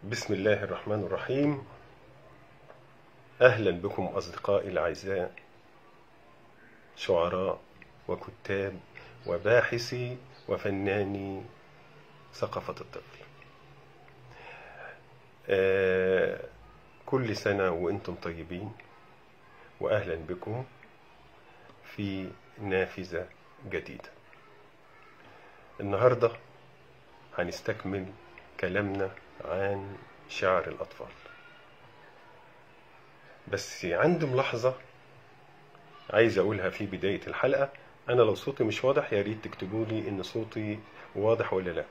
بسم الله الرحمن الرحيم. أهلا بكم أصدقائي الأعزاء، شعراء وكتاب وباحثي وفناني ثقافة الطفل. كل سنة وأنتم طيبين، وأهلا بكم في نافذة جديدة. النهاردة هنستكمل كلامنا عن شعر الأطفال، بس عندي ملاحظة عايز أقولها في بداية الحلقة. أنا لو صوتي مش واضح يا ريت تكتبوا لي إن صوتي واضح ولا لا.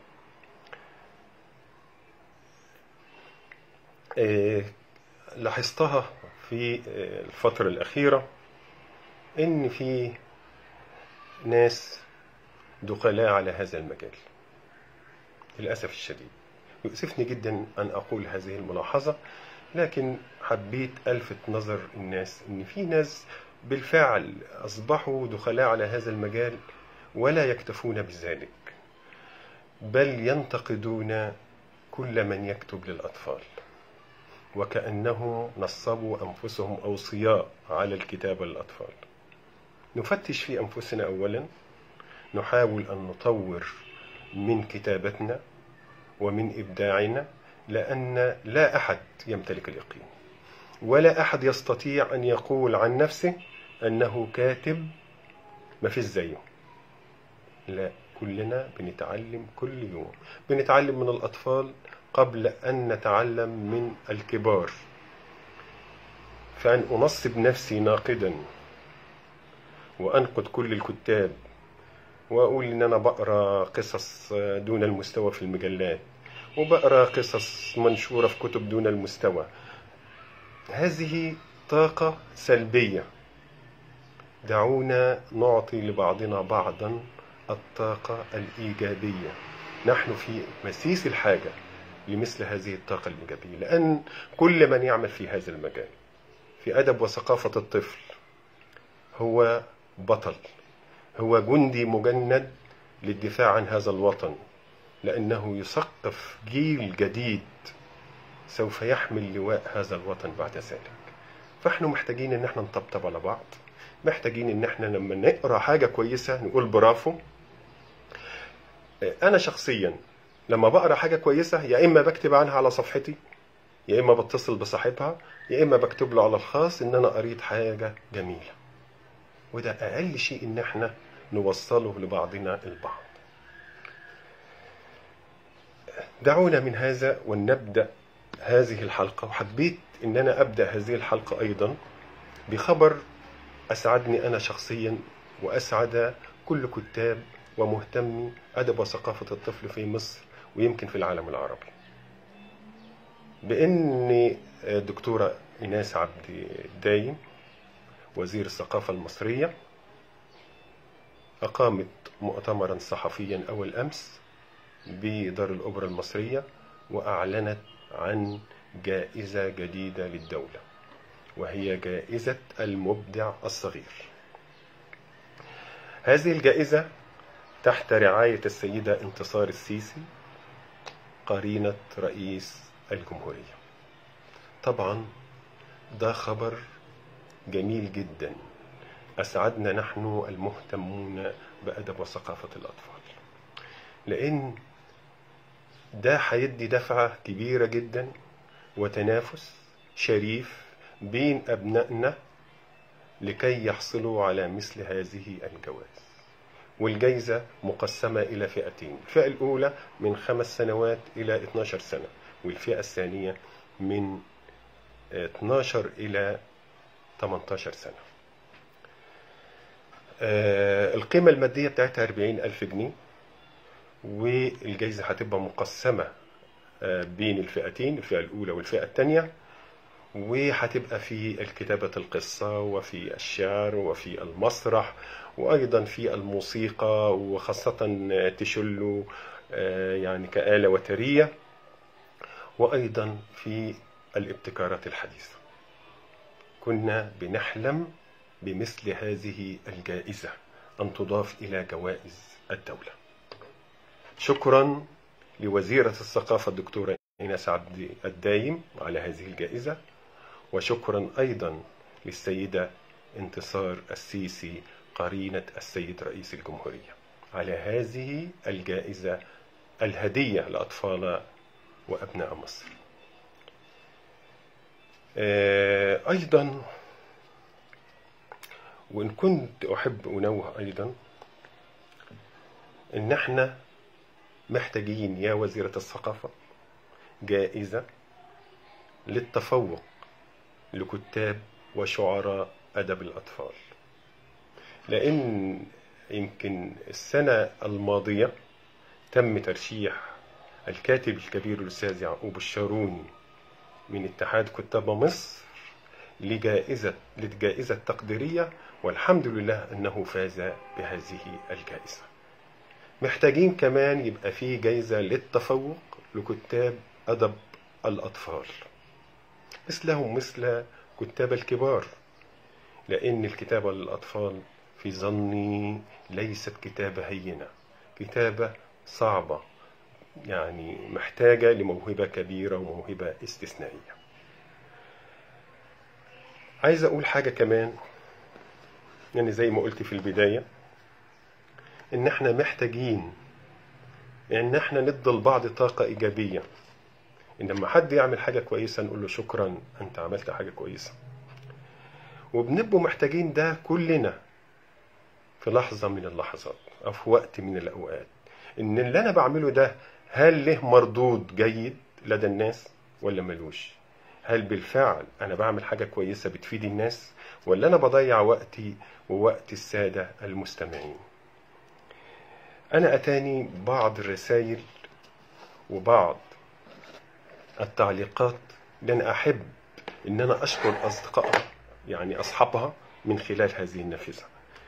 لاحظتها في الفترة الأخيرة إن في ناس دخلاء على هذا المجال، للأسف الشديد. يؤسفني جدا أن أقول هذه الملاحظة، لكن حبيت ألفت نظر الناس إن في ناس بالفعل أصبحوا دخلاء على هذا المجال ولا يكتفون بذلك، بل ينتقدون كل من يكتب للأطفال، وكأنهم نصبوا أنفسهم أوصياء على الكتابة للأطفال. نفتش في أنفسنا أولا، نحاول أن نطور من كتابتنا ومن إبداعنا، لأن لا أحد يمتلك اليقين، ولا أحد يستطيع أن يقول عن نفسه أنه كاتب ما فيش زيه. لا، كلنا بنتعلم كل يوم، بنتعلم من الأطفال قبل أن نتعلم من الكبار. فأن أنصب نفسي ناقدا وأنقد كل الكتاب وأقول إن أنا بقرأ قصص دون المستوى في المجلات، وبقرأ قصص منشورة في كتب دون المستوى، هذه طاقة سلبية. دعونا نعطي لبعضنا بعضا الطاقة الإيجابية. نحن في مسيس الحاجة لمثل هذه الطاقة الإيجابية، لأن كل من يعمل في هذا المجال في أدب وثقافة الطفل هو بطل، هو جندي مجند للدفاع عن هذا الوطن، لأنه يثقف جيل جديد سوف يحمل لواء هذا الوطن بعد ذلك. فاحنا محتاجين ان احنا نطبطب على بعض، محتاجين ان احنا لما نقرأ حاجة كويسة نقول برافو. انا شخصيا لما بقرأ حاجة كويسة يا اما بكتب عنها على صفحتي، يا اما بتصل بصاحبها، يا اما بكتب له على الخاص ان انا قريت حاجة جميلة. وده اقل شيء ان احنا نوصله لبعضنا البعض. دعونا من هذا ونبدأ هذه الحلقة. وحبيت ان انا ابدأ هذه الحلقة ايضا بخبر اسعدني انا شخصيا، واسعد كل كتاب ومهتمي ادب وثقافة الطفل في مصر ويمكن في العالم العربي، بان الدكتورة إيناس عبد الدايم وزير الثقافة المصرية أقامت مؤتمرا صحفيا أول أمس بدار الأوبرا المصرية، وأعلنت عن جائزة جديدة للدولة، وهي جائزة المبدع الصغير. هذه الجائزة تحت رعاية السيدة انتصار السيسي قرينة رئيس الجمهورية. طبعا ده خبر جميل جدا، أسعدنا نحن المهتمون بأدب وثقافة الأطفال، لأن ده هيدي دفعة كبيرة جدا وتنافس شريف بين أبنائنا لكي يحصلوا على مثل هذه الجوائز. والجائزة مقسمة إلى فئتين، الفئة الأولى من 5 سنوات إلى 12 سنة، والفئة الثانية من 12 إلى 18 سنة. القيمة المادية بتاعتها 40,000 جنيه، والجائزة هتبقى مقسمة بين الفئتين، الفئة الأولى والفئة الثانية، وهتبقى في الكتابة القصة وفي الشعر وفي المسرح وأيضا في الموسيقى، وخاصة تشلو يعني كآلة وترية، وأيضا في الابتكارات الحديثة. كنا بنحلم بمثل هذه الجائزة أن تضاف إلى جوائز الدولة. شكرا لوزيرة الثقافة الدكتورة إيناس عبد الدايم على هذه الجائزة، وشكرا أيضا للسيدة انتصار السيسي قرينة السيد رئيس الجمهورية على هذه الجائزة الهدية لأطفال وأبناء مصر. أيضا وإن كنت أحب أنوه أيضا إن احنا محتاجين يا وزيرة الثقافة جائزة للتفوق لكتاب وشعراء أدب الأطفال، لأن يمكن السنة الماضية تم ترشيح الكاتب الكبير الأستاذ يعقوب الشاروني من اتحاد كتاب مصر للجائزة تقديرية، والحمد لله أنه فاز بهذه الجائزة. محتاجين كمان يبقى فيه جائزة للتفوق لكتاب أدب الأطفال مثلهم مثل كتاب الكبار، لأن الكتابة للأطفال في ظني ليست كتابة هينة، كتابة صعبة، يعني محتاجة لموهبة كبيرة وموهبة استثنائية. عايز أقول حاجة كمان، يعني زي ما قلت في البداية إن احنا محتاجين إن احنا ندي لبعض طاقة إيجابية، إن لما حد يعمل حاجة كويسة نقول له شكرا أنت عملت حاجة كويسة، وبنبقوا محتاجين ده كلنا في لحظة من اللحظات أو في وقت من الأوقات، إن اللي أنا بعمله ده هل له مردود جيد لدى الناس ولا ملوش؟ هل بالفعل أنا بعمل حاجة كويسة بتفيد الناس، ولا أنا بضيع وقتي ووقت السادة المستمعين؟ أنا أتاني بعض الرسائل وبعض التعليقات اللي أنا أحب إن أنا أشكر أصدقائها، يعني أصحابها، من خلال هذه النافذة.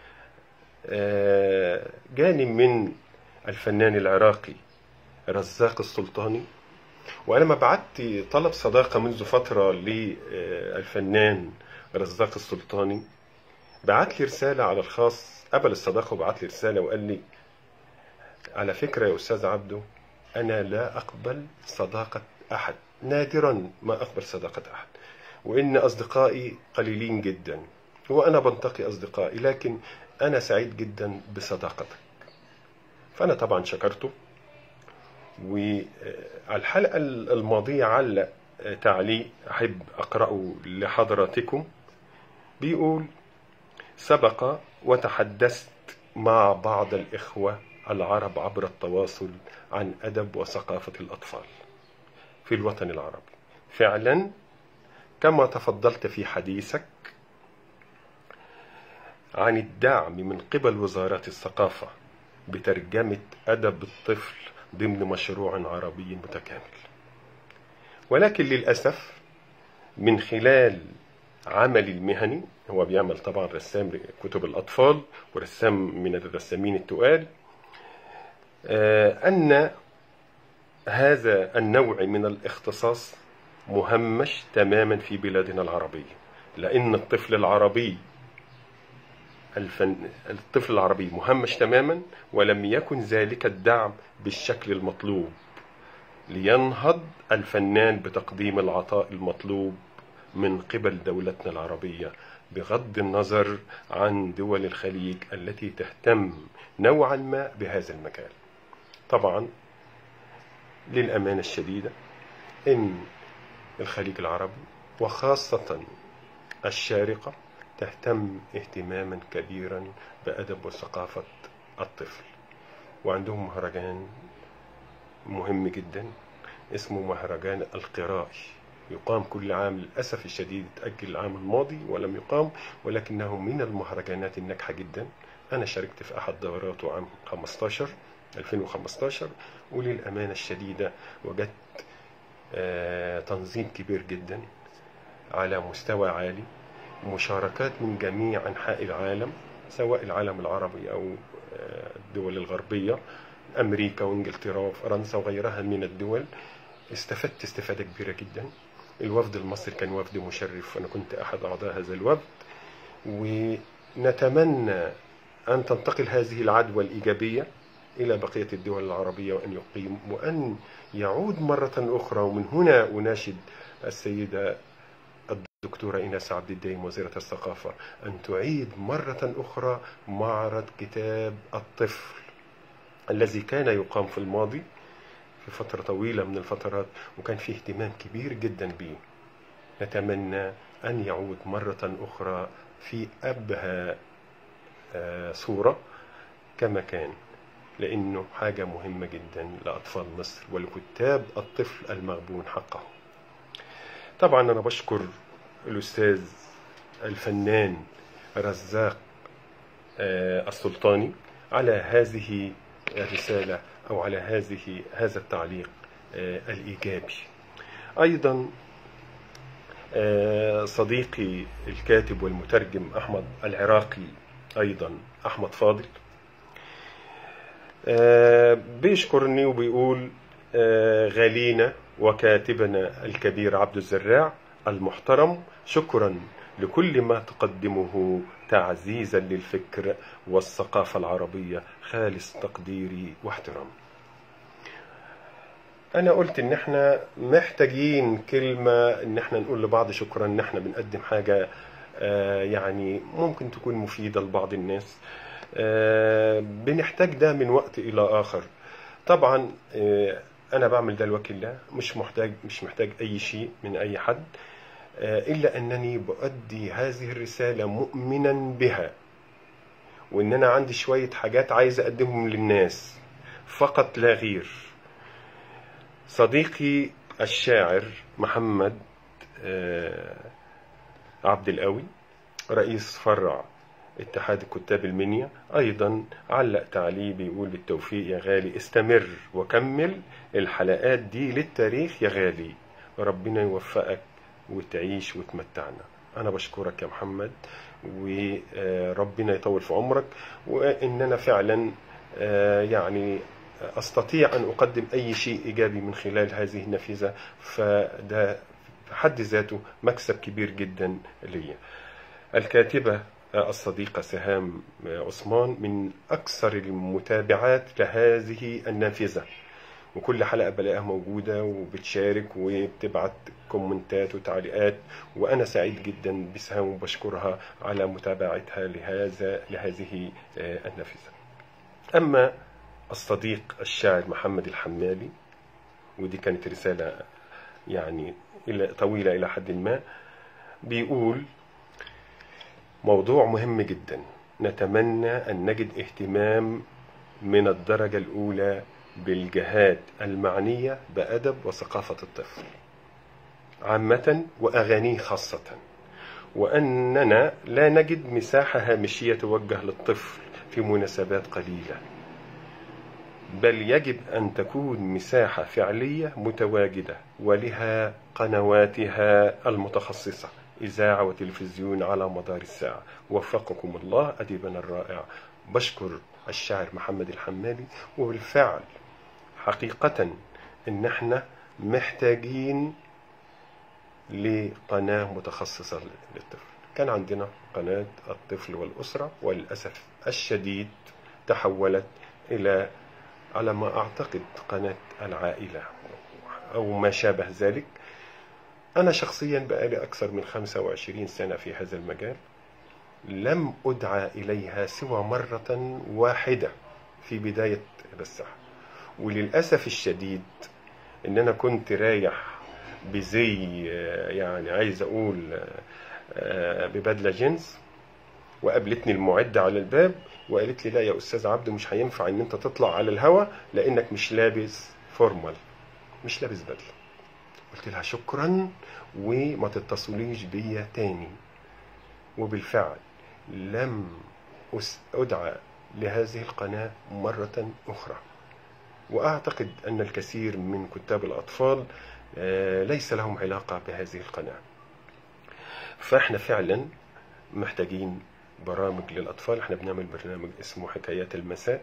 جاني من الفنان العراقي رزاق السلطاني، وأنا ما بعت طلب صداقة منذ فترة للفنان رزاق السلطاني، بعت لي رسالة على الخاص، قبل الصداقة وبعت لي رسالة وقال لي على فكرة يا أستاذ عبده أنا لا أقبل صداقة أحد، نادرا ما أقبل صداقة أحد، وإن أصدقائي قليلين جدا وأنا بنتقي أصدقائي، لكن أنا سعيد جدا بصداقتك. فأنا طبعا شكرته. وعلى الحلقة الماضية علق تعليق أحب أقرأه لحضراتكم، بيقول: سبق وتحدثت مع بعض الإخوة العرب عبر التواصل عن أدب وثقافة الأطفال في الوطن العربي. فعلا كما تفضلت في حديثك عن الدعم من قبل وزارة الثقافة بترجمة أدب الطفل ضمن مشروع عربي متكامل، ولكن للأسف من خلال عملي المهني، هو بيعمل طبعا رسام كتب الأطفال ورسام من الرسامين التقال، أن هذا النوع من الاختصاص مهمش تماما في بلادنا العربية، لأن الطفل العربي مهمش تماما، ولم يكن ذلك الدعم بالشكل المطلوب لينهض الفنان بتقديم العطاء المطلوب من قبل دولتنا العربية، بغض النظر عن دول الخليج التي تهتم نوعا ما بهذا المجال. طبعا للأمانة الشديدة إن الخليج العربي وخاصة الشارقة تهتم اهتماما كبيرا بأدب وثقافة الطفل، وعندهم مهرجان مهم جدا اسمه مهرجان القرائي، يقام كل عام، للأسف الشديد تأجل العام الماضي ولم يقام، ولكنه من المهرجانات الناجحة جدا. أنا شاركت في أحد دوراته عام 2015، وللأمانة الشديدة وجدت تنظيم كبير جدا على مستوى عالي، مشاركات من جميع أنحاء العالم، سواء العالم العربي أو الدول الغربية، أمريكا وإنجلترا وفرنسا وغيرها من الدول. استفدت استفادة كبيرة جدا. الوفد المصري كان وفد مشرف، وأنا كنت أحد أعضاء هذا الوفد، ونتمنى أن تنتقل هذه العدوى الإيجابية إلى بقية الدول العربية وأن يقيم وأن يعود مرة أخرى. ومن هنا أناشد السيدة الدكتورة إيناس عبد الدايم وزيرة الثقافة أن تعيد مرة أخرى معرض كتاب الطفل الذي كان يقام في الماضي في فترة طويلة من الفترات، وكان فيه اهتمام كبير جدا به. نتمنى أن يعود مرة أخرى في أبهى صورة كما كان، لأنه حاجة مهمة جدا لأطفال مصر ولكتاب الطفل المغبون حقه. طبعا أنا بشكر الأستاذ الفنان رزاق السلطاني على هذه الرسالة أو على هذا التعليق الإيجابي. أيضا صديقي الكاتب والمترجم أحمد العراقي، أيضا أحمد فاضل، بيشكرني وبيقول غالينا وكاتبنا الكبير عبد الزراع المحترم، شكرا لكل ما تقدمه تعزيزا للفكر والثقافة العربية، خالص تقديري واحترامي. أنا قلت إن إحنا محتاجين كلمة إن إحنا نقول لبعض شكرا، إن إحنا بنقدم حاجة يعني ممكن تكون مفيدة لبعض الناس. بنحتاج ده من وقت إلى آخر. طبعا أنا بعمل ده لوجه الله، مش محتاج أي شيء من أي حد، إلا أنني بؤدي هذه الرسالة مؤمنا بها، وإن أنا عندي شوية حاجات عايز أقدمهم للناس فقط لا غير. صديقي الشاعر محمد عبد القوي رئيس فرع اتحاد كتاب المنيا أيضا علق تعليق بيقول بالتوفيق يا غالي، استمر وكمل الحلقات دي للتاريخ يا غالي، ربنا يوفقك وتعيش وتمتعنا. أنا بشكرك يا محمد، وربنا يطول في عمرك، وإن أنا فعلا يعني أستطيع أن أقدم أي شيء إيجابي من خلال هذه النافذة، فده في حد ذاته مكسب كبير جدا لي. الكاتبة الصديقة سهام عثمان من أكثر المتابعات لهذه النافذة، وكل حلقة بلاقيها موجودة وبتشارك وبتبعت كومنتات وتعليقات، وأنا سعيد جدا بسهام وبشكرها على متابعتها لهذه النافذة. أما الصديق الشاعر محمد الحمالي، ودي كانت رسالة يعني طويلة إلى حد ما، بيقول موضوع مهم جدا، نتمنى أن نجد اهتمام من الدرجة الأولى بالجهات المعنية بأدب وثقافة الطفل عامة وأغانيه خاصة، وأننا لا نجد مساحة هامشية توجه للطفل في مناسبات قليلة، بل يجب أن تكون مساحة فعلية متواجدة ولها قنواتها المتخصصة، إذاعة وتلفزيون على مدار الساعة. وفقكم الله أديبنا الرائع. بشكر الشاعر محمد الحمالي، وبالفعل حقيقة إن احنا محتاجين لقناة متخصصة للطفل. كان عندنا قناة الطفل والأسرة، وللأسف الشديد تحولت إلى على ما أعتقد قناة العائلة أو ما شابه ذلك. أنا شخصيا بقالي أكثر من 25 سنة في هذا المجال، لم أدعى إليها سوى مرة واحدة في بداية الساحة، وللأسف الشديد إن أنا كنت رايح بزي يعني عايز أقول ببدلة جينز، وقابلتني المعدة على الباب وقالت لي لا يا أستاذ عبده، مش هينفع إن أنت تطلع على الهوا لأنك مش لابس فورمال، مش لابس بدلة. قلت لها شكرا وما تتصليش بيا تاني. وبالفعل لم أدعى لهذه القناة مرة أخرى. وأعتقد أن الكثير من كتاب الأطفال ليس لهم علاقة بهذه القناة. فإحنا فعلا محتاجين برامج للأطفال. إحنا بنعمل برنامج اسمه حكايات المساء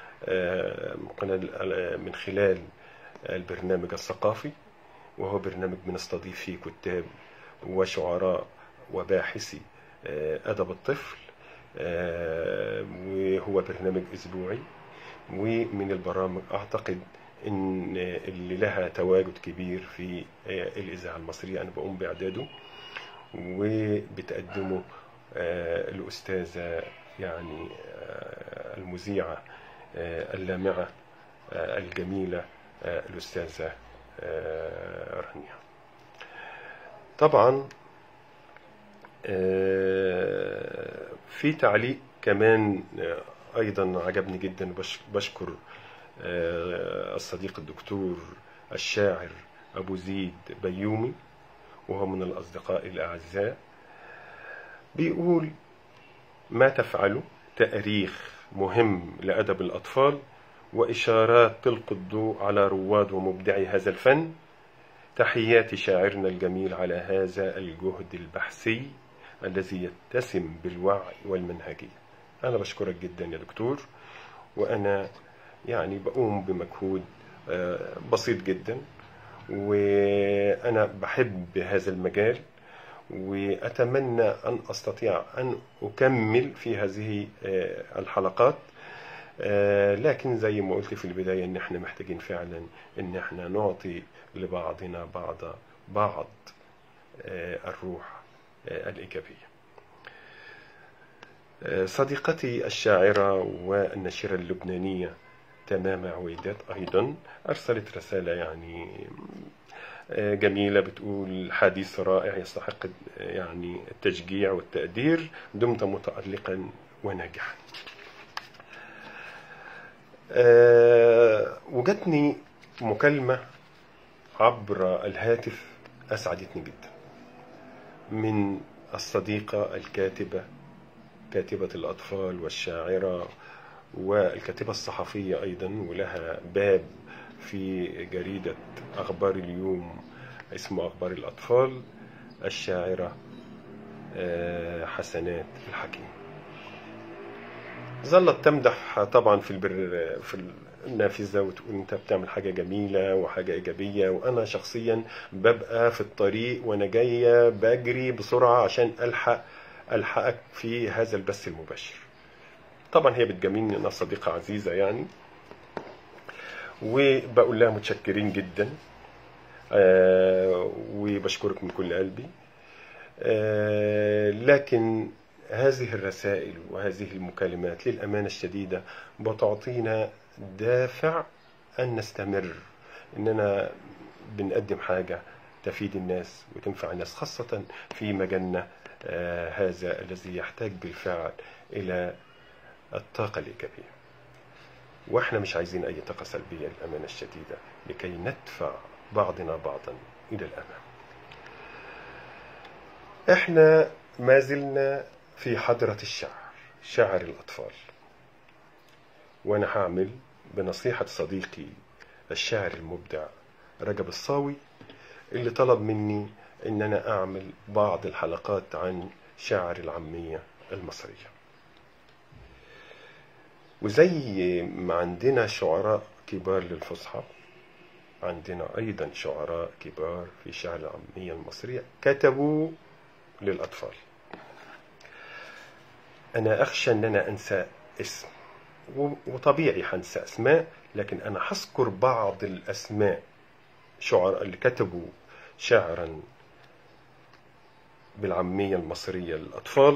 من خلال البرنامج الثقافي، وهو برنامج بنستضيف فيه كتاب وشعراء وباحثي أدب الطفل، وهو برنامج أسبوعي. ومن البرامج أعتقد إن اللي لها تواجد كبير في الإذاعة المصرية. أنا بقوم بإعداده وبتقدمه الأستاذة يعني المذيعة اللامعة الجميلة الأستاذة رانيا. طبعا في تعليق كمان أيضا عجبني جدا، بشكر الصديق الدكتور الشاعر أبو زيد بيومي، وهو من الأصدقاء الأعزاء. بيقول: ما تفعله تأريخ مهم لأدب الأطفال وإشارات تلقي الضوء على رواد ومبدعي هذا الفن. تحيات شاعرنا الجميل على هذا الجهد البحثي الذي يتسم بالوعي والمنهجية. أنا بشكرك جدا يا دكتور، وأنا يعني بقوم بمجهود بسيط جدا، وأنا بحب هذا المجال، وأتمنى أن أستطيع أن أكمل في هذه الحلقات. لكن زي ما قلت في البداية إن احنا محتاجين فعلا إن احنا نعطي لبعضنا بعض الروح الإيجابية. صديقتي الشاعرة والناشرة اللبنانية تمام عويدات أيضا أرسلت رسالة يعني جميلة، بتقول: حديث رائع يستحق يعني التشجيع والتقدير، دمت متألقا وناجحا. وجدني مكالمة عبر الهاتف أسعدتني جدا من الصديقة الكاتبة، كاتبة الأطفال والشاعرة والكاتبة الصحفية أيضا، ولها باب في جريدة أخبار اليوم اسمه أخبار الأطفال، الشاعرة حسنات الحكيم. ظلت تمدح طبعا في النافذة وتقول انت بتعمل حاجة جميلة وحاجة إيجابية، وأنا شخصيا ببقى في الطريق وأنا جاية بجري بسرعة عشان ألحقك في هذا البث المباشر. طبعا هي بتجاملني، أنا صديقة عزيزة يعني، وبقول لها متشكرين جدا وبشكرك من كل قلبي. لكن هذه الرسائل وهذه المكالمات للأمانة الشديدة بتعطينا دافع أن نستمر، إننا بنقدم حاجة تفيد الناس وتنفع الناس، خاصة في مجالنا هذا الذي يحتاج بالفعل إلى الطاقة الإيجابية. وإحنا مش عايزين أي طاقة سلبية للأمانة الشديدة لكي ندفع بعضنا بعضا إلى الأمام. إحنا ما زلنا في حضرة الشعر، شعر الأطفال، وأنا هعمل بنصيحة صديقي الشاعر المبدع رجب الصاوي اللي طلب مني إن أنا أعمل بعض الحلقات عن شعر العامية المصرية. وزي ما عندنا شعراء كبار للفصحى، عندنا أيضا شعراء كبار في شعر العامية المصرية كتبوا للأطفال. أنا أخشى أن أنا أنسى اسم، وطبيعي هنسى أسماء، لكن أنا هذكر بعض الأسماء شعراء اللي كتبوا شعرا بالعامية المصرية للأطفال،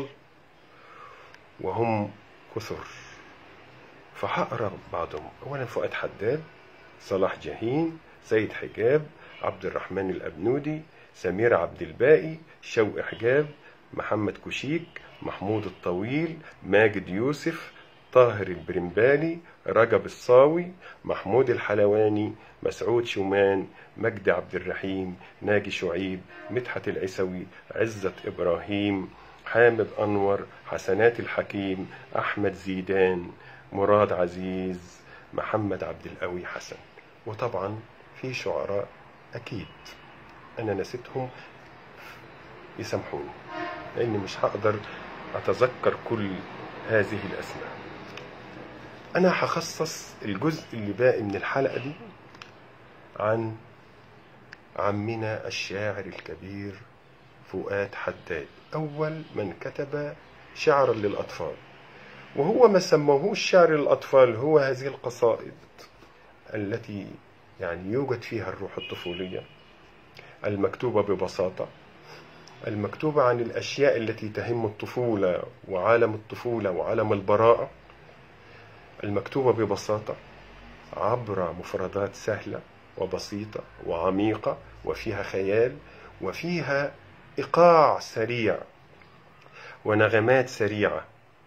وهم كثر، فهقرأ بعضهم. أولا فؤاد حداد، صلاح جاهين، سيد حجاب، عبد الرحمن الأبنودي، سمير عبد الباقي، شوقي حجاب، محمد كشيك، محمود الطويل، ماجد يوسف، طاهر البرمبالي، رجب الصاوي، محمود الحلواني، مسعود شومان، مجدي عبد الرحيم، ناجي شعيب، مدحت العسوي، عزت إبراهيم، حامد أنور، حسنات الحكيم، أحمد زيدان، مراد عزيز، محمد عبد القوي حسن. وطبعا في شعراء أكيد أنا نسيتهم، يسامحوني لأني مش هقدر أتذكر كل هذه الأسماء. أنا هخصص الجزء اللي باقي من الحلقة دي عن عمنا الشاعر الكبير فؤاد حداد، أول من كتب شعرا للأطفال، وهو ما سموهوش شعر الأطفال، هو هذه القصائد التي يعني يوجد فيها الروح الطفولية، المكتوبة ببساطة، المكتوبة عن الأشياء التي تهم الطفولة وعالم الطفولة وعالم البراءة، المكتوبة ببساطة عبر مفردات سهلة وبسيطة وعميقة، وفيها خيال وفيها إيقاع سريع ونغمات سريعة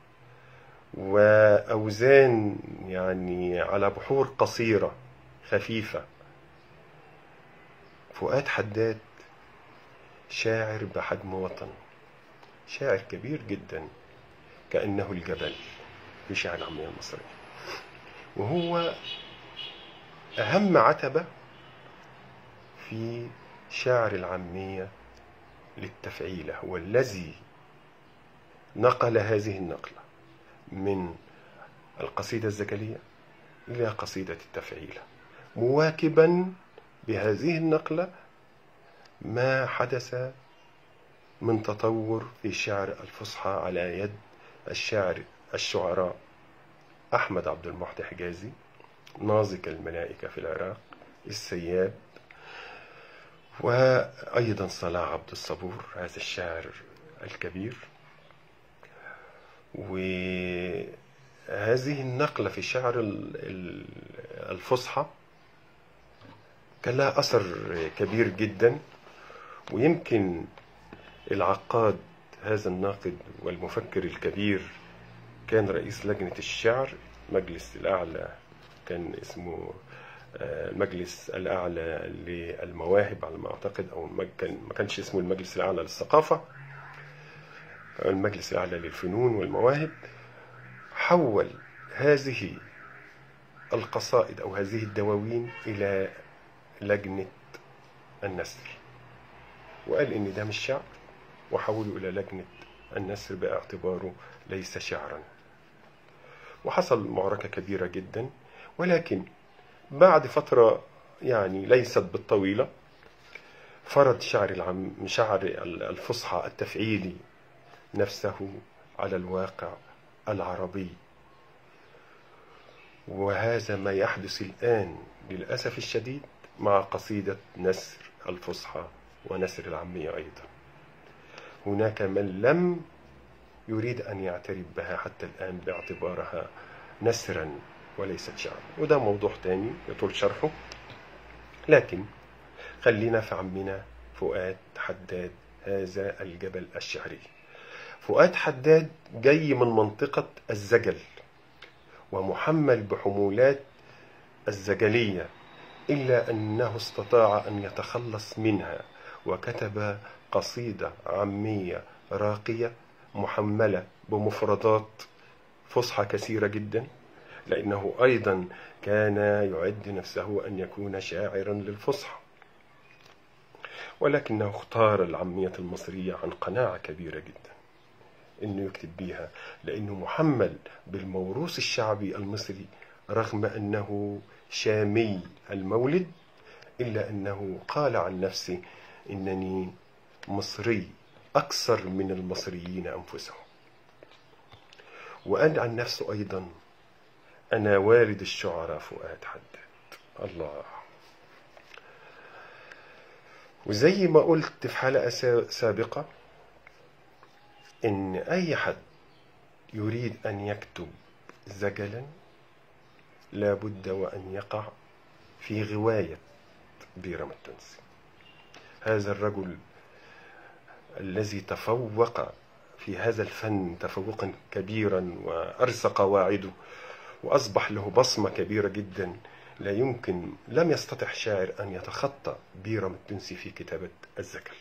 وأوزان يعني على بحور قصيرة خفيفة. فؤاد حداد شاعر بحجم وطن، شاعر كبير جدا كأنه الجبل في شعر العامية المصرية، وهو أهم عتبة في شعر العامية للتفعيلة، هو الذي نقل هذه النقلة من القصيدة الزجلية إلى قصيدة التفعيلة، مواكبا بهذه النقلة ما حدث من تطور في شعر الفصحى على يد الشعراء أحمد عبد المحيي حجازي، ناظك الملائكة في العراق، السياب، وأيضا صلاح عبد الصبور هذا الشاعر الكبير. وهذه النقلة في شعر الفصحى كان لها أثر كبير جدا. ويمكن العقاد هذا الناقد والمفكر الكبير كان رئيس لجنة الشعر، مجلس الأعلى كان اسمه المجلس الأعلى للمواهب على ما أعتقد، أو ما كانش اسمه المجلس الأعلى للثقافة، المجلس الأعلى للفنون والمواهب. حول هذه القصائد أو هذه الدواوين إلى لجنة النثر، وقال إن ده مش شعر، وحوله إلى لجنة النثر باعتباره ليس شعرا. وحصل معركة كبيرة جدا، ولكن بعد فترة يعني ليست بالطويلة فرض شعر الفصحى التفعيلي نفسه على الواقع العربي. وهذا ما يحدث الآن للأسف الشديد مع قصيدة نثر الفصحى ونثر العامية أيضا. هناك من لم يريد أن يعترف بها حتى الآن باعتبارها نثرا وليست شعرا، وده موضوع تاني يطول شرحه. لكن خلينا في عمنا فؤاد حداد، هذا الجبل الشعري. فؤاد حداد جاي من منطقة الزجل ومحمل بحمولات الزجلية، إلا أنه استطاع أن يتخلص منها وكتب قصيدة عامية راقية محملة بمفردات فصحى كثيرة جدا، لأنه أيضا كان يعد نفسه أن يكون شاعرا للفصحى، ولكنه اختار العامية المصرية عن قناعة كبيرة جدا أنه يكتب بيها، لأنه محمل بالموروث الشعبي المصري رغم أنه شامي المولد، إلا أنه قال عن نفسه إنني مصري أكثر من المصريين أنفسهم. وقال عن نفسه أيضا أنا والد الشعراء فؤاد حداد. الله. وزي ما قلت في حلقة سابقة إن أي حد يريد أن يكتب زجلا لابد وأن يقع في غواية بيرام التونسي، هذا الرجل الذي تفوق في هذا الفن تفوقا كبيرا وأرسى قواعده، وأصبح له بصمة كبيرة جدا. لا يمكن، لم يستطع شاعر أن يتخطى بيرام التونسي في كتابة الزجل.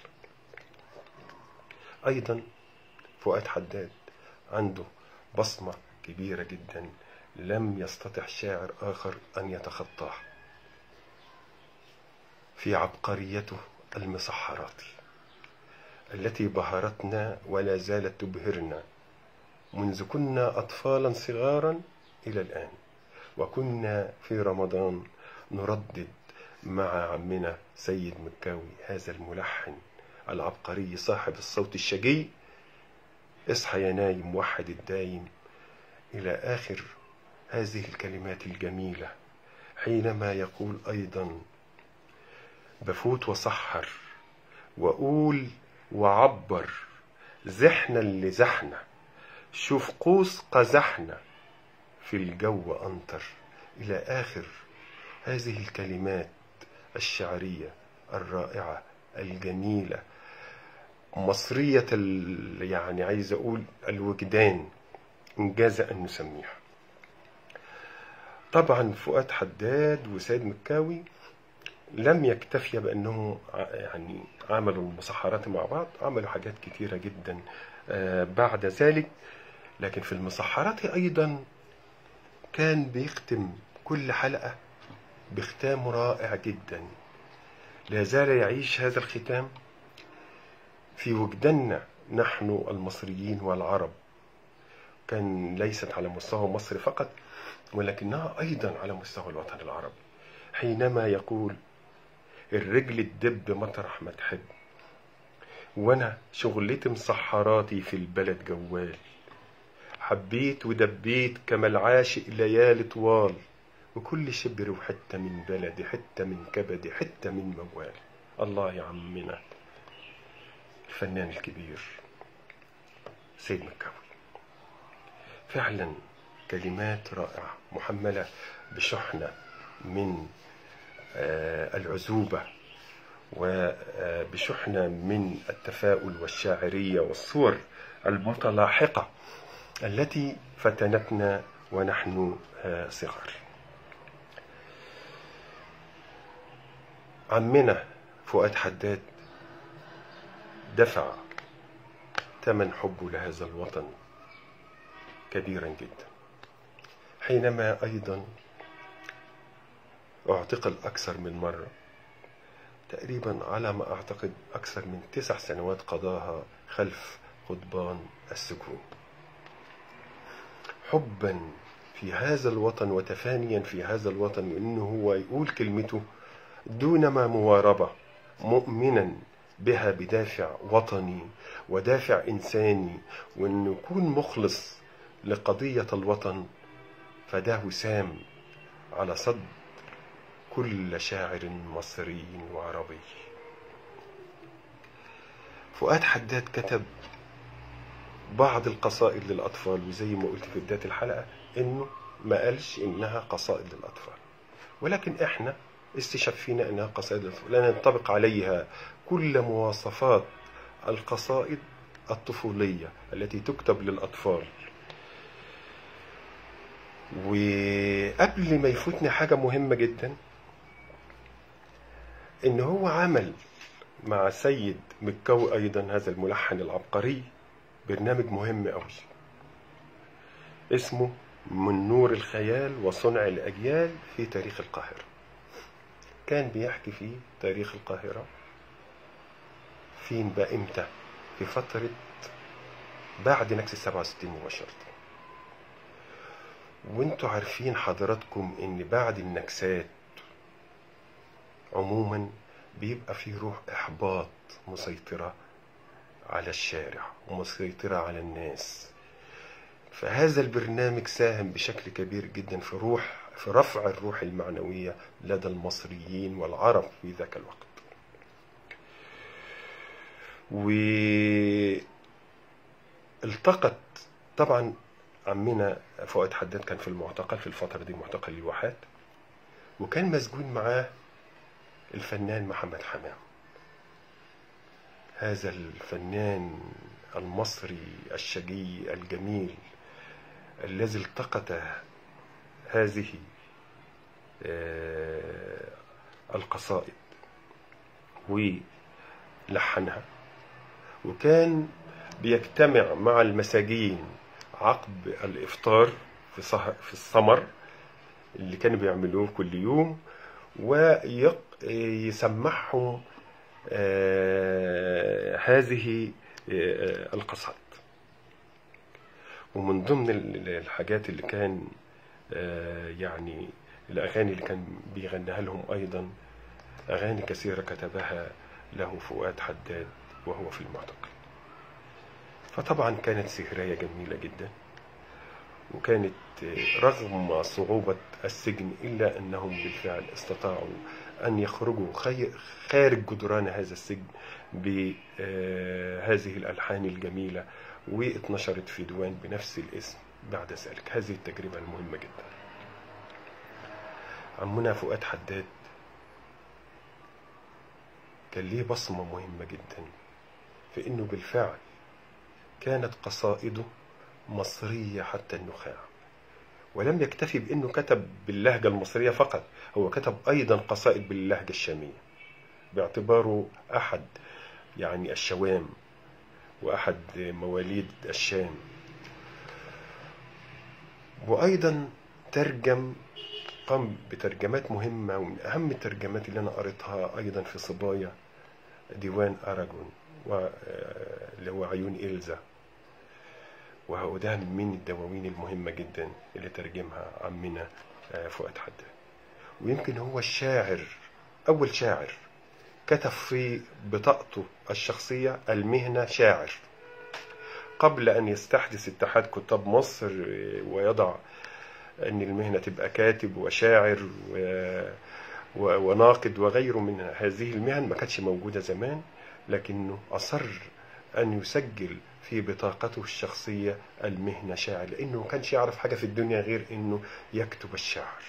أيضا فؤاد حداد عنده بصمة كبيرة جدا لم يستطع شاعر آخر أن يتخطاه في عبقريته المسحرات التي بهرتنا ولا زالت تبهرنا منذ كنا أطفالا صغارا إلى الآن. وكنا في رمضان نردد مع عمنا سيد مكاوي هذا الملحن العبقري صاحب الصوت الشجي: اصحى يا نايم وحد الدايم إلى آخر هذه الكلمات الجميلة، حينما يقول أيضا: بفوت وصحر وأقول وعبر، زحنا اللي زحنا، شوف قوس قزحنا، في الجو أنطر. إلى آخر هذه الكلمات الشعرية الرائعة الجميلة، مصرية يعني عايز أقول الوجدان، إنجاز أن نسميها. طبعا فؤاد حداد وسيد مكاوي لم يكتفي بأنهم يعني عملوا المسحرات مع بعض، عملوا حاجات كتيرة جدا بعد ذلك. لكن في المسحرات أيضا كان بيختم كل حلقة بختام رائع جدا، لا زال يعيش هذا الختام في وجداننا نحن المصريين والعرب. كان ليست على مستوى مصر فقط، ولكنها أيضا على مستوى الوطن العربي، حينما يقول: الرجل تدب مطرح ما تحب، وانا شغلتي مسحراتي في البلد جوال، حبيت ودبيت كما العاشق ليالي طوال، وكل شبر وحتة من بلدي، حتة من كبدي، حتة من موال. الله يا عمنا الفنان الكبير سيد مكاوي، فعلا كلمات رائعة محملة بشحنة من العزوبة وبشحنة من التفاؤل والشاعرية والصور المتلاحقة التي فتنتنا ونحن صغار. عمنا فؤاد حداد دفع ثمن حبه لهذا الوطن كبيرا جدا، حينما أيضا اعتقل أكثر من مرة، تقريبا على ما أعتقد أكثر من 9 سنوات قضاها خلف قضبان السجون، حبا في هذا الوطن وتفانيا في هذا الوطن، وإنه هو يقول كلمته دون ما مواربة، مؤمنا بها بدافع وطني ودافع إنساني، وإنه يكون مخلص لقضية الوطن. فده وسام على صد كل شاعر مصري وعربي. فؤاد حداد كتب بعض القصائد للأطفال، وزي ما قلت في بداية الحلقة إنه ما قالش إنها قصائد للأطفال، ولكن إحنا استشفينا إنها قصائد للأطفال، لأن ينطبق عليها كل مواصفات القصائد الطفولية التي تكتب للأطفال. وقبل ما يفوتني حاجة مهمة جدا، إن هو عمل مع سيد مكاوي أيضا هذا الملحن العبقري برنامج مهم أوي اسمه من نور الخيال وصنع الأجيال في تاريخ القاهرة. كان بيحكي فيه تاريخ القاهرة فين بقى إمتى، في فترة بعد نكسة 67 مباشرة. وانتوا عارفين حضراتكم ان بعد النكسات عموما بيبقى فيه روح احباط مسيطرة على الشارع ومسيطرة على الناس. فهذا البرنامج ساهم بشكل كبير جدا في رفع الروح المعنوية لدى المصريين والعرب في ذاك الوقت. والتقت طبعا عمنا فؤاد حداد كان في المعتقل في الفترة دي، معتقل الواحات، وكان مسجون معاه الفنان محمد حمام، هذا الفنان المصري الشجي الجميل الذي التقط هذه القصائد ولحنها، وكان بيجتمع مع المساجين عقب الإفطار في السمر اللي كانوا بيعملوه كل يوم، ويسمعهم هذه القصائد. ومن ضمن الحاجات اللي كان يعني الأغاني اللي كان بيغنيها لهم أيضا أغاني كثيرة كتبها له فؤاد حداد وهو في المعتقل. فطبعا كانت سهرية جميلة جدا، وكانت رغم صعوبة السجن إلا أنهم بالفعل استطاعوا أن يخرجوا خارج جدران هذا السجن بهذه الألحان الجميلة، واتنشرت في ديوان بنفس الاسم بعد ذلك. هذه التجربة المهمة جدا. عمنا فؤاد حداد كان ليه بصمة مهمة جدا في أنه بالفعل كانت قصائده مصرية حتى النخاع، ولم يكتفي بأنه كتب باللهجة المصرية فقط، هو كتب أيضا قصائد باللهجة الشامية باعتباره أحد يعني الشوام وأحد مواليد الشام. وأيضا قام بترجمات مهمة، ومن أهم الترجمات اللي أنا قريتها أيضا في صبايا ديوان أراجون اللي هو عيون إلزا، وده من الدواوين المهمة جدا اللي ترجمها عمنا فؤاد حداد. ويمكن هو الشاعر، أول شاعر كتب في بطاقته الشخصية المهنة شاعر، قبل أن يستحدث اتحاد كتاب مصر ويضع أن المهنة تبقى كاتب وشاعر وناقد وغيره من هذه المهن. ما كانتش موجودة زمان، لكنه أصر أن يسجل في بطاقته الشخصية المهنة شاعر، لأنه ما كانش يعرف حاجة في الدنيا غير أنه يكتب الشعر.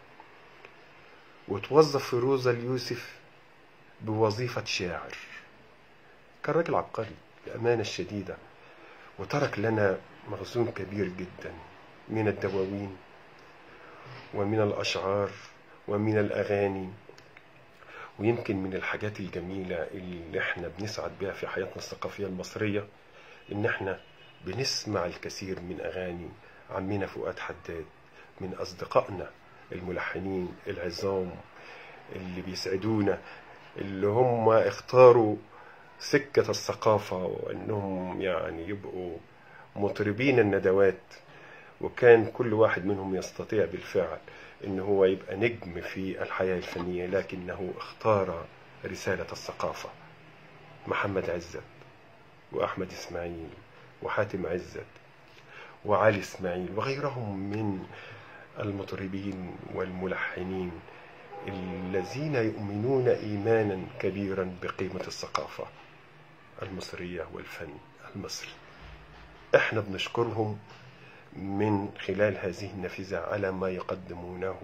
وتوظف فيروزة اليوسف بوظيفة شاعر. كان راجل عبقري بأمانة الشديدة، وترك لنا مخزون كبير جدا من الدواوين ومن الأشعار ومن الأغاني. ويمكن من الحاجات الجميلة اللي احنا بنسعد بها في حياتنا الثقافية المصرية ان احنا بنسمع الكثير من أغاني عمنا فؤاد حداد من أصدقائنا الملحنين العظام اللي بيسعدونا، اللي هم اختاروا سكة الثقافة وأنهم يعني يبقوا مطربين الندوات. وكان كل واحد منهم يستطيع بالفعل أنه هو يبقى نجم في الحياة الفنية، لكنه اختار رسالة الثقافة. محمد عزت وأحمد إسماعيل وحاتم عزت وعلي إسماعيل وغيرهم من المطربين والملحنين الذين يؤمنون إيمانا كبيرا بقيمة الثقافة المصرية والفن المصري. احنا بنشكرهم من خلال هذه النافذة على ما يقدمونه،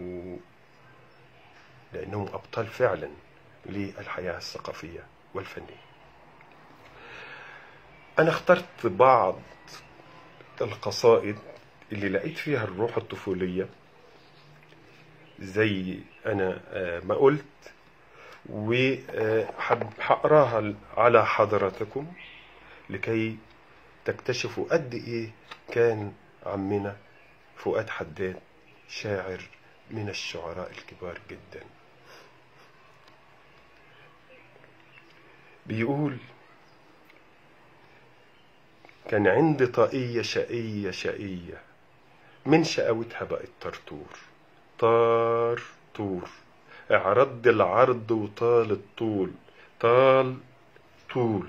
لأنهم أبطال فعلا للحياة الثقافية والفنية. أنا اخترت بعض القصائد اللي لقيت فيها الروح الطفولية زي أنا ما قلت، وهقراها على حضراتكم لكي تكتشفوا قد إيه كان عمنا فؤاد حداد شاعر من الشعراء الكبار جدا. بيقول: كان عندي طاقية شقية شقية، من شقاوتها بقت طرطور. طار طور، اعرض العرض وطال الطول، طال طول.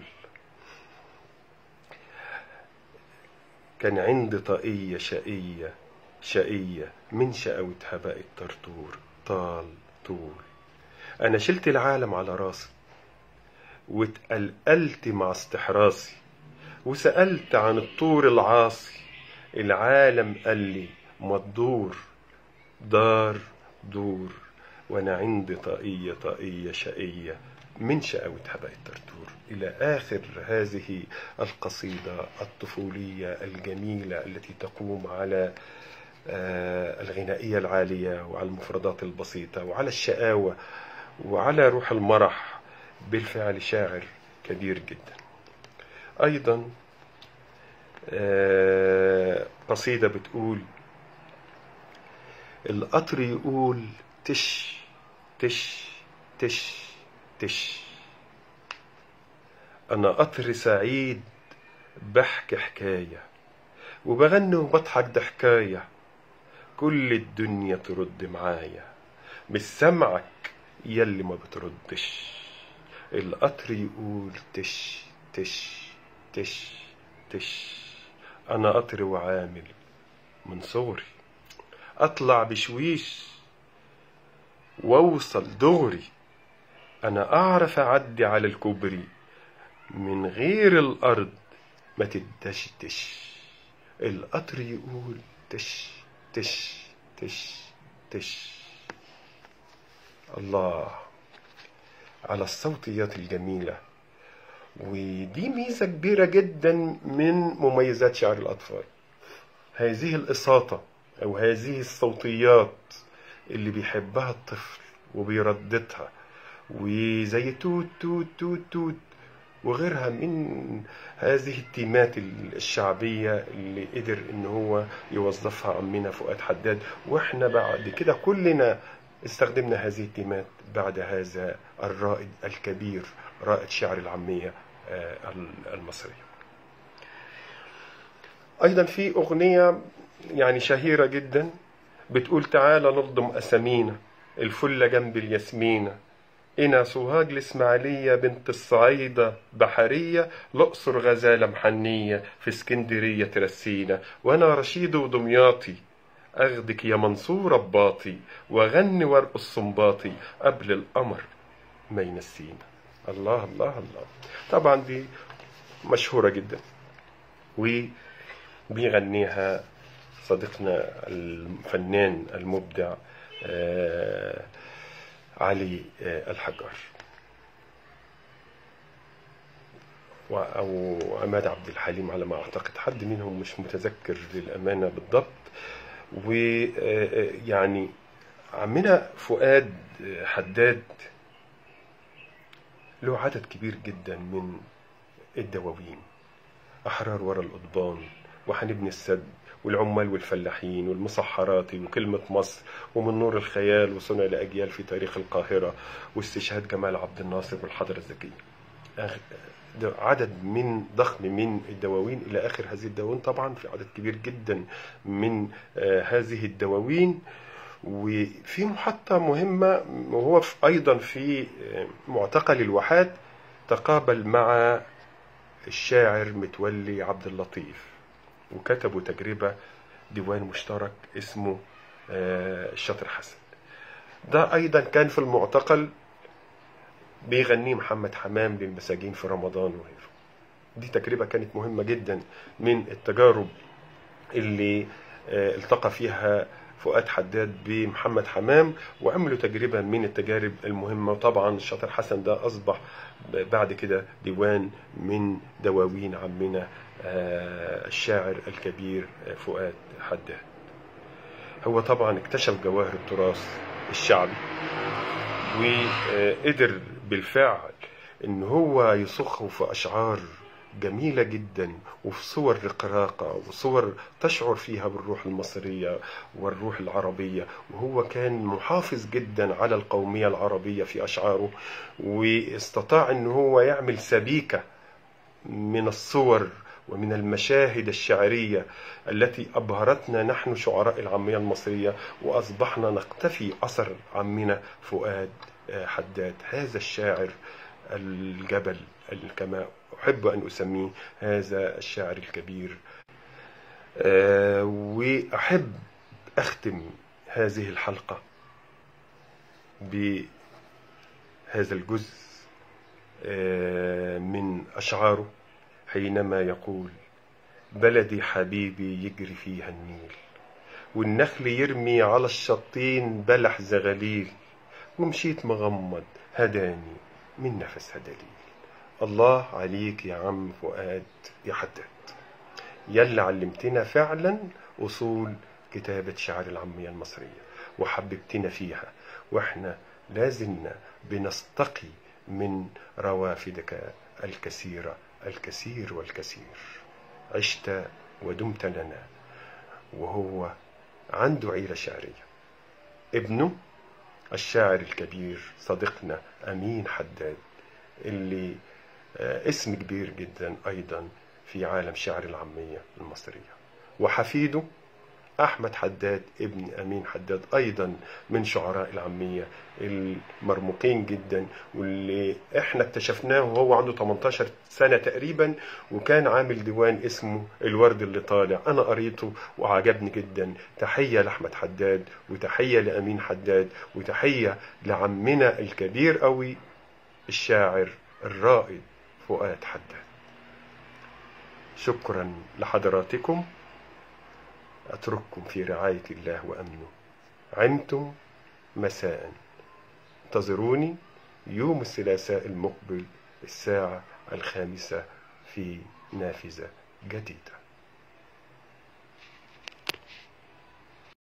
كان عندي طاقية شقية شقية، من شقاوتها بقت طرطور، طال طول. أنا شلت العالم على راسي واتقلقلت مع استحراسي، وسألت عن الطور العاصي. العالم قال لي ما تدور، دار دور. وانا عندي طاقية طاقية شقية، من شقاوتها بقت طرطور. إلى آخر هذه القصيدة الطفولية الجميلة التي تقوم على الغنائية العالية وعلى المفردات البسيطة وعلى الشقاوة وعلى روح المرح. بالفعل شاعر كبير جدا. أيضا قصيدة بتقول: القطر يقول تش تش تش تش، أنا قطر سعيد بحكي حكاية، وبغني وبضحك ضحكاية، كل الدنيا ترد معايا، مش سمعك يلي ما بتردش. القطر يقول تش تش تش تش، أنا قطر وعامل من صغري، أطلع بشويش وأوصل دغري، أنا أعرف أعدي على الكوبري من غير الأرض ما تدشتش. القطر يقول تش تش تش تش. الله على الصوتيات الجميلة. ودي ميزة كبيرة جدا من مميزات شعر الأطفال، هذه الإساطة أو هذه الصوتيات اللي بيحبها الطفل وبيرددها، وزي توت توت توت توت وغيرها من هذه التيمات الشعبية اللي قدر إن هو يوظفها عمنا فؤاد حداد. وإحنا بعد كده كلنا استخدمنا هذه التيمات بعد هذا الرائد الكبير، رائد شعر العامية المصرية. أيضا في أغنية يعني شهيرة جدا بتقول تعالى نلضم أسامينا، الفلة جنب الياسمينة، إنا سوهاج الإسماعيلية بنت الصعيدة بحرية، الأقصر غزالة محنية، في اسكندرية ترسينا، وأنا رشيد ودمياطي أخدك يا منصور باطي، وغني وارقص صنباطي قبل القمر ما ينسينا. الله الله الله. طبعا دي مشهورة جدا وبيغنيها صديقنا الفنان المبدع علي الحجار أو عماد عبد الحليم على ما أعتقد، حد منهم مش متذكر للأمانة بالضبط. ويعني عمنا فؤاد حداد له عدد كبير جدا من الدواوين، أحرار ورا القضبان، وحنبني السد، والعمال والفلاحين، والمصحراتي، وكلمة مصر، ومن نور الخيال، وصنع لأجيال في تاريخ القاهرة، واستشهاد جمال عبد الناصر، والحضرة الذكية. عدد ضخم من الدواوين إلى آخر هذه الدواوين. طبعا في عدد كبير جدا من هذه الدواوين. وفي محطة مهمة، وهو أيضا في معتقل الواحات تقابل مع الشاعر متولي عبد اللطيف، وكتبوا تجربة ديوان مشترك اسمه الشاطر حسن. ده أيضا كان في المعتقل بيغنيه محمد حمام للمساجين في رمضان وغيره. دي تجربة كانت مهمة جدا من التجارب اللي التقى فيها فؤاد حداد بمحمد حمام، وعملوا تجربة من التجارب المهمة. وطبعا الشاطر حسن ده أصبح بعد كده ديوان من دواوين عمنا الشاعر الكبير فؤاد حداد. هو طبعا اكتشف جواهر التراث الشعبي، وقدر بالفعل ان هو يصخه في اشعار جميلة جدا، وفي صور رقراقة، وصور تشعر فيها بالروح المصرية والروح العربية. وهو كان محافظ جدا على القومية العربية في أشعاره، واستطاع أن هو يعمل سبيكة من الصور ومن المشاهد الشعرية التي أبهرتنا نحن شعراء العامية المصرية، وأصبحنا نقتفي أثر عمنا فؤاد حداد، هذا الشاعر الجبل كما أحب أن أسميه، هذا الشاعر الكبير. وأحب أختم هذه الحلقة بهذا الجزء من أشعاره حينما يقول: بلدي حبيبي يجري فيها النيل، والنخل يرمي على الشطين بلح زغليل، ومشيت مغمض هداني من نفس هدليل. الله عليك يا عم فؤاد يا حداد، يلا علمتنا فعلا أصول كتابة شعر العامية المصرية، وحببتنا فيها، وإحنا لازلنا بنستقي من روافدك الكثيرة الكثير والكثير. عشت ودمت لنا. وهو عنده عيلة شعرية، ابنه الشاعر الكبير صديقنا أمين حداد، اللي اسم كبير جدا أيضا في عالم شعر العامية المصرية، وحفيده أحمد حداد ابن أمين حداد أيضا من شعراء العامية المرموقين جدا، واللي احنا اكتشفناه وهو عنده 18 سنة تقريبا، وكان عامل ديوان اسمه الورد اللي طالع. أنا قريته وعجبني جدا. تحية لأحمد حداد، وتحية لأمين حداد، وتحية لعمنا الكبير قوي الشاعر الرائد فؤاد حداد. شكرا لحضراتكم. أترككم في رعاية الله وأمنه. عمتم مساء. انتظروني يوم الثلاثاء المقبل الساعة 5 في نافذة جديدة.